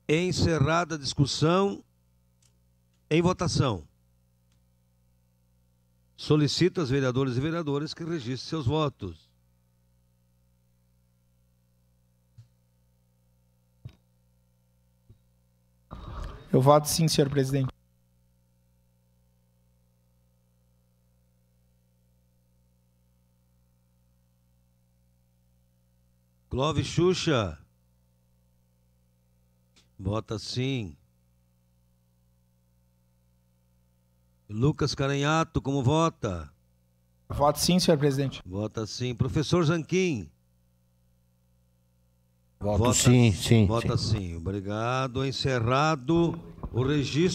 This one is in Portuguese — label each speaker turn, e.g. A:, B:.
A: Encerrada a discussão, em votação. Solicito aos vereadores e vereadoras que registrem seus votos.
B: Eu voto sim, senhor presidente.
A: Clóvis Xuxa. Vota sim. Lucas Caranhato, como vota?
B: Voto sim, senhor presidente.
A: Vota sim. Professor Zanquim.
C: Voto sim, sim.
A: Vota sim. Obrigado. Encerrado o registro.